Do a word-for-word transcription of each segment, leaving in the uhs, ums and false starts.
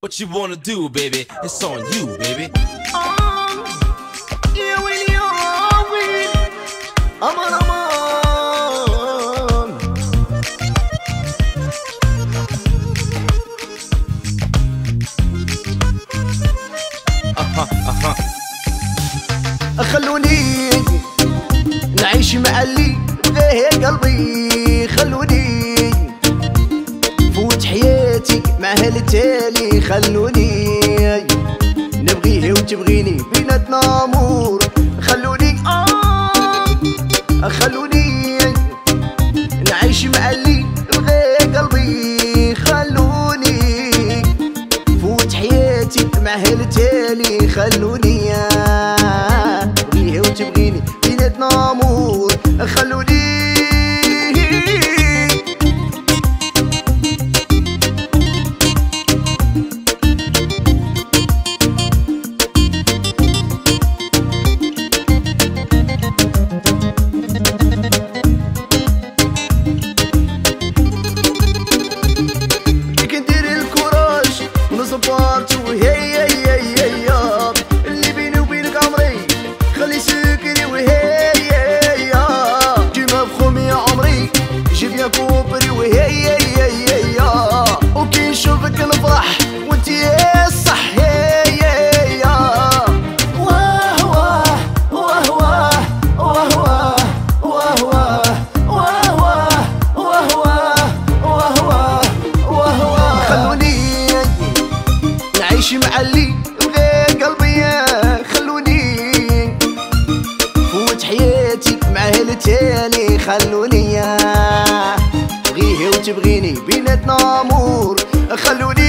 What you wanna do, baby? It's on you, baby. Um, yeah, when you're with, I'm on, I'm on. Uh-huh, uh-huh. خلوني نعيش مع اللي بغيه قلبي، خلوني فوت حياتي مع هالتالي، خلوني نبغيه وتبغيني بيناتنا امور، خلوني آه خلوني نعيش مع اللي بغيه قلبي، خلوني فوت حياتي مع هالتالي، خلوني نبغيه وتبغيني بيناتنا امور، خلوني صبرت وهي هي هي اللي بيني وبينك عمري، خلي سكري وهي هي كيما بخومي يا عمري، جيب يا كوبري وهي هي هي وكي نشوفك نفرح وانتي الصح هي هي واه واه واه واه واه واه واه واه واه واه واه واه خلوني نعيش مع اللي بغيه قلبي، خلوني فوت حياتي مع هالتالي، خلوني بغيه وتبغيني بيناتنا امور، خلوني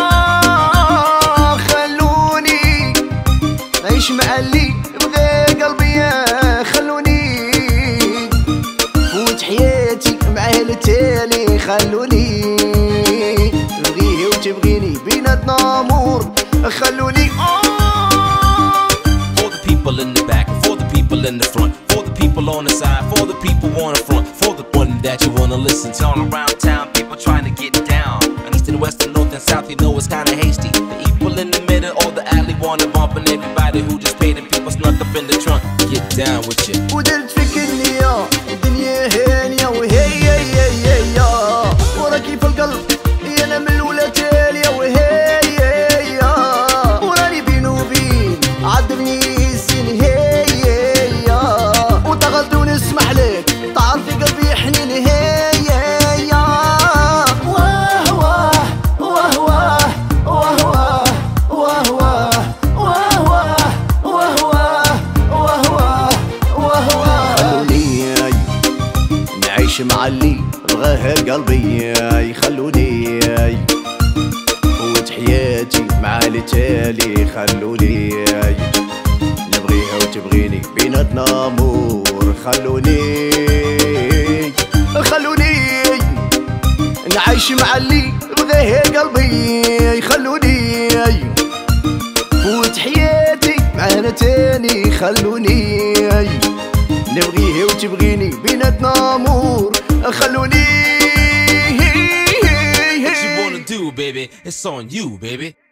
آه خلوني نعيش مع اللي بغيه قلبي، خلوني فوت حياتي مع هالتالي، خلوني بغيه وتبغيني بيناتنا امور، خلوني For the people in the back, for the people in the front, for the people on the side, for the people on the front, for the one that you wanna listen to. All around town, people trying to get down. And east and west and north and south, you know it's kinda hasty. The people in the middle or the alley wanna bump, and everybody who just paid and people snuck up in the trunk. Get down with you. ودرت فيك النية الدنيا هانية وهي هي هي هي وراكي في القلب يا انا من الاولى تالية وهي هي وراني بيني وبين عذبني السن هي هي وضغط ونسمح لك تعرفي قلبي حنين هي هي واه واه واه واه واه واه واه واه واه واه واه خلوني نعيش مع اللي بغاه قلبي، خلوني فوت حياتي مع التالي، خلوني نبغيها وتبغيني بيناتنا امور، خلوني خلوني نعيش مع اللي بغاه قلبي، خلوني فوت حياتي معنا تاني، خلوني نبغيه وتبغيني بيناتنا امور، خلوني What you wanna do, baby? It's on you, baby.